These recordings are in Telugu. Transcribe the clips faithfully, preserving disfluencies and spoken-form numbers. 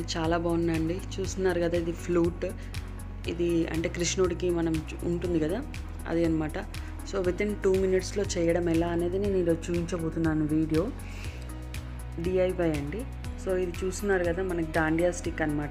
చాలా బాగుందండి. చూస్తున్నారు కదా, ఇది ఫ్లూట్. ఇది అంటే కృష్ణుడికి మనం ఉంటుంది కదా, అది అనమాట. సో విత్ ఇన్ టూ మినిట్స్లో చేయడం ఎలా అనేది నేను ఈరోజు చూపించబోతున్నాను వీడియో. డిఐవై అండి. సో ఇది చూస్తున్నారు కదా, మనకి దాండియా స్టిక్ అనమాట.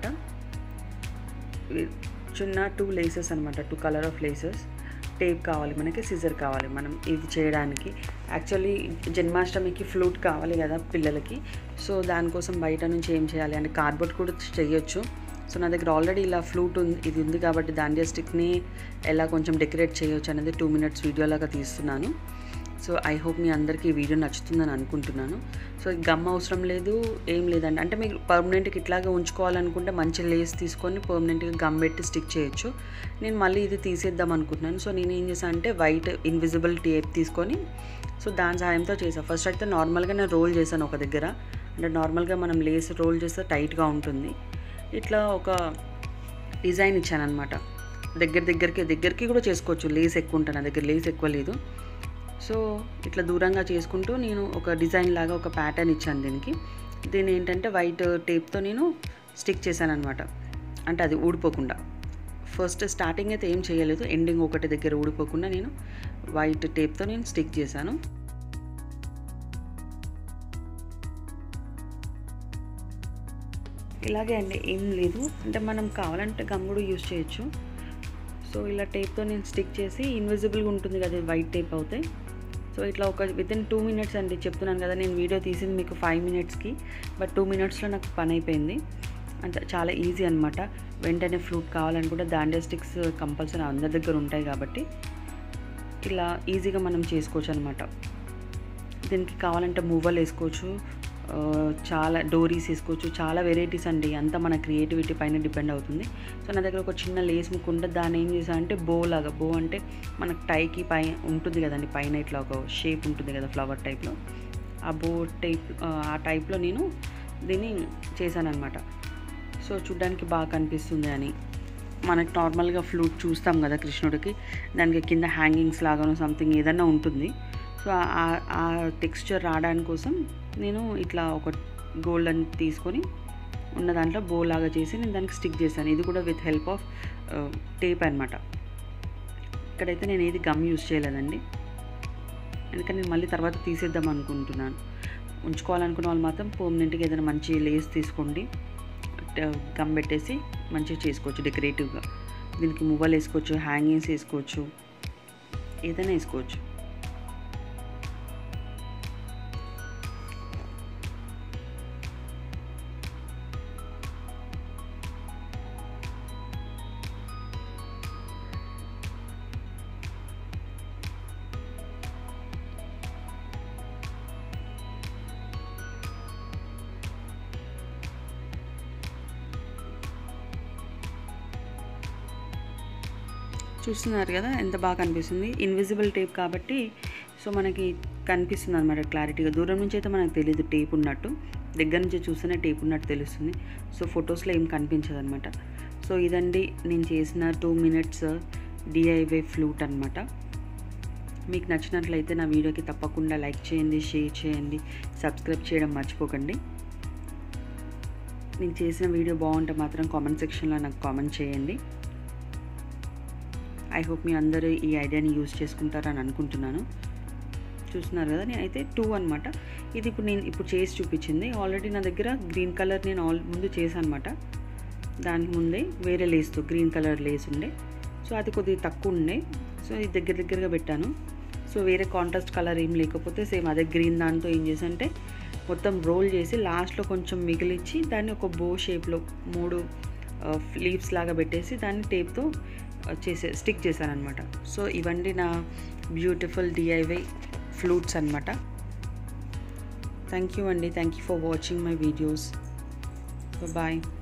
చిన్న టూ లేసెస్ అనమాట, two colour of laces. Tape కావాలి మనకి, సిజర్ కావాలి మనం ఇది చేయడానికి. యాక్చువల్లీ జన్మాష్టమికి ఫ్లూట్ కావాలి కదా పిల్లలకి. సో దానికోసం బయట నుంచి ఏం చేయాలి అంటే కార్డ్బోర్డ్ కూడా చేయొచ్చు. సో నా దగ్గర ఆల్రెడీ ఇలా ఫ్లూట్ ఉంది, ఇది ఉంది కాబట్టి దాండియా స్టిక్ని ఎలా కొంచెం డెకరేట్ చేయొచ్చు అనేది టూ మినిట్స్ వీడియోలాగా తీస్తున్నాను. సో ఐ హోప్ మీ అందరికీ ఈ వీడియో నచ్చుతుందని అనుకుంటున్నాను. సో గమ్ అవసరం లేదు, ఏం లేదండి. అంటే మీకు పర్మనెంట్గా ఇట్లాగే ఉంచుకోవాలనుకుంటే మంచి లేస్ తీసుకొని పర్మనెంట్గా గమ్ పెట్టి స్టిక్ చేయొచ్చు. నేను మళ్ళీ ఇది తీసేద్దాం అనుకుంటున్నాను. సో నేను ఏం చేశాను అంటే వైట్ ఇన్విజిబుల్ టేప్ తీసుకొని సో దాని సహాయంతో చేసాను. ఫస్ట్ అయితే నార్మల్గా నేను రోల్ చేశాను ఒక దగ్గర. అంటే నార్మల్గా మనం లేస్ రోల్ చేస్తే టైట్గా ఉంటుంది. ఇట్లా ఒక డిజైన్ ఇచ్చాను అనమాట. దగ్గర దగ్గరికి దగ్గరికి కూడా చేసుకోవచ్చు, లేస్ ఎక్కువ ఉంటుంది, నా దగ్గర లేస్ ఎక్కువ లేదు. సో ఇట్లా దూరంగా చేసుకుంటూ నేను ఒక డిజైన్ లాగా ఒక ప్యాటర్న్ ఇచ్చాను దీనికి. దీని ఏంటంటే వైట్ టేప్తో నేను స్టిక్ చేశాను అనమాట. అంటే అది ఊడిపోకుండా. ఫస్ట్ స్టార్టింగ్ అయితే ఏం చేయలేదు, ఎండింగ్ ఒకటి దగ్గర ఊడిపోకుండా నేను వైట్ టేప్తో నేను స్టిక్ చేశాను. ఇలాగే అండి, ఏం లేదు. అంటే మనం కావాలంటే గమ్ కూడా యూజ్ చేయొచ్చు. సో ఇలా టేప్తో నేను స్టిక్ చేసి ఇన్విజిబుల్గా ఉంటుంది కదా వైట్ టేప్ అవుతాయి. సో ఇట్లా ఒక విత్ ఇన్ టూ మినిట్స్ అండి, చెప్తున్నాను కదా నేను వీడియో తీసింది మీకు ఫైవ్ మినిట్స్కి, బట్ టూ మినిట్స్లో నాకు పని అయిపోయింది. అంటే చాలా ఈజీ అనమాట. వెంటనే ఫ్లూట్ కావాలనుకుంటే దాండియా స్టిక్స్ కంపల్సరీ అందరి దగ్గర ఉంటాయి కాబట్టి ఇలా ఈజీగా మనం చేసుకోవచ్చు అనమాట. దీనికి కావాలంటే మూవలు వేసుకోవచ్చు, చాలా డోరీస్ వేసుకోవచ్చు, చాలా వెరైటీస్ అండి. అంతా మన క్రియేటివిటీ పైన డిపెండ్ అవుతుంది. సో నా దగ్గర ఒక చిన్న లేస్ ముక్కు ఉంటే దాన్ని ఏం చేసా అంటే బో లాగా, బో అంటే మనకు టైకి పై ఉంటుంది కదండి, పైన ఇట్లా ఒక షేప్ ఉంటుంది కదా ఫ్లవర్ టైప్లో, ఆ బో టైప్ ఆ టైప్లో నేను దీన్ని చేశాను అనమాట. సో చూడ్డానికి బాగా కనిపిస్తుంది అని. మనకి నార్మల్గా ఫ్లూట్ చూస్తాం కదా కృష్ణుడికి, దానికి కింద హ్యాంగింగ్స్ లాగానో సంథింగ్ ఏదన్నా ఉంటుంది. సో ఆ టెక్స్చర్ రావడానికి కోసం నేను ఇట్లా ఒక గోల్డెన్ తీసుకొని ఉన్న దాంట్లో బో లాగా చేసి నేను దానికి స్టిక్ చేశాను. ఇది కూడా విత్ హెల్ప్ ఆఫ్ టేప్ అనమాట. ఇక్కడైతే నేను ఏది గమ్ యూజ్ చేయలేదండి, ఎందుకంటే నేను మళ్ళీ తర్వాత తీసేద్దాం అనుకుంటున్నాను. ఉంచుకోవాలనుకున్న వాళ్ళు మాత్రం పర్మనెంట్గా ఏదైనా మంచి లేస్ తీసుకోండి, గమ్ పెట్టేసి మంచిగా చేసుకోవచ్చు డెకరేటివ్గా. దీనికి మువ్వలు వేసుకోవచ్చు, హ్యాంగింగ్స్ వేసుకోవచ్చు, ఏదైనా వేసుకోవచ్చు. చూస్తున్నారు కదా ఎంత బాగా కనిపిస్తుంది. ఇన్విజిబుల్ టేప్ కాబట్టి సో మనకి కనిపిస్తుంది అనమాట క్లారిటీగా. దూరం నుంచి అయితే మనకు తెలియదు టేప్ ఉన్నట్టు, దగ్గర నుంచి చూస్తేనే టేప్ ఉన్నట్టు తెలుస్తుంది. సో ఫొటోస్లో ఏం కనిపించదు అనమాట. సో ఇదండి నేను చేసిన టూ మినిట్స్ డిఐవై ఫ్లూట్ అనమాట. మీకు నచ్చినట్లయితే నా వీడియోకి తప్పకుండా లైక్ చేయండి, షేర్ చేయండి, సబ్స్క్రైబ్ చేయడం మర్చిపోకండి. నేను చేసిన వీడియో బాగుంటే మాత్రం కామెంట్ సెక్షన్లో నాకు కామెంట్ చేయండి. ఐ హోప్ మీ అందరూ ఈ ఐడియాని యూజ్ చేసుకుంటారని అనుకుంటున్నాను. చూస్తున్నారు కదా, నేను అయితే టూ అనమాట. ఇది ఇప్పుడు నేను ఇప్పుడు చేసి చూపించింది. ఆల్రెడీ నా దగ్గర గ్రీన్ కలర్ నేను ఆల్ ముందు చేశాను అనమాట. దానికి ముందే వేరే లేస్తో గ్రీన్ కలర్ లేస్ ఉండే, సో అది కొద్దిగా తక్కువ ఉండే. సో ఇది దగ్గర దగ్గరగా పెట్టాను. సో వేరే కాంట్రాస్ట్ కలర్ ఏం లేకపోతే సేమ్ అదే గ్రీన్ దాంతో ఏం చేశానంటే మొత్తం రోల్ చేసి లాస్ట్లో కొంచెం మిగిలిచ్చి దాన్ని ఒక బో షేప్లో మూడు లీవ్స్ లాగా పెట్టేసి దాన్ని టేప్తో చేసే స్టిక్ చేశాను అనమాట. సో ఇవన్నీ నా బ్యూటిఫుల్ డిఐవై ఫ్లూట్స్ అనమాట. థ్యాంక్ యూ అండి, thank you for watching my videos. Bye.